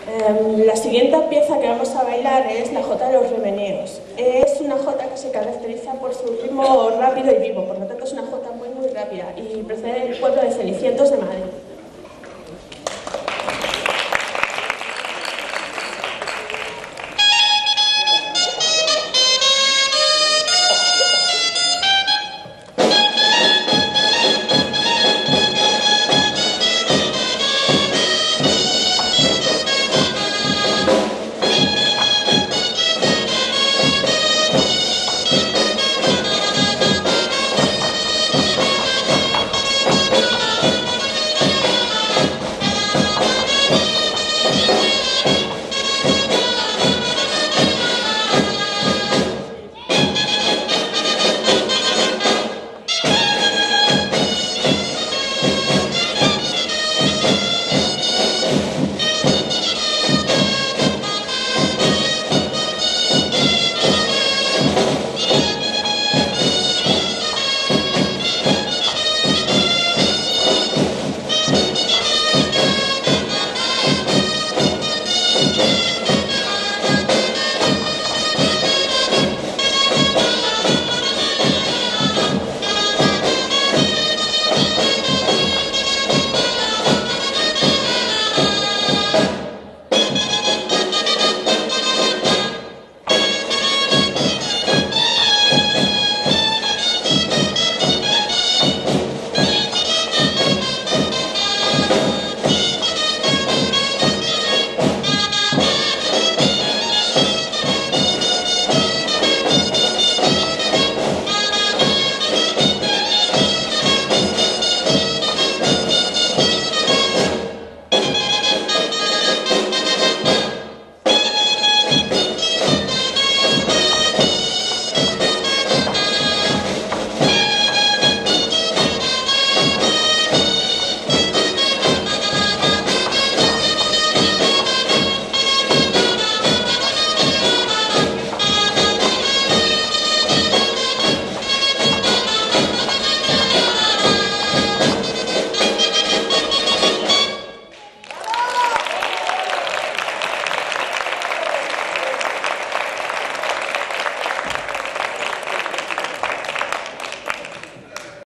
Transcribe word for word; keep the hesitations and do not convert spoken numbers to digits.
Um, la siguiente pieza que vamos a bailar es la jota de los remeneos. Es una jota que se caracteriza por su ritmo rápido y vivo, por lo tanto es una jota muy muy rápida y procede del pueblo de Cenicientos de Madrid.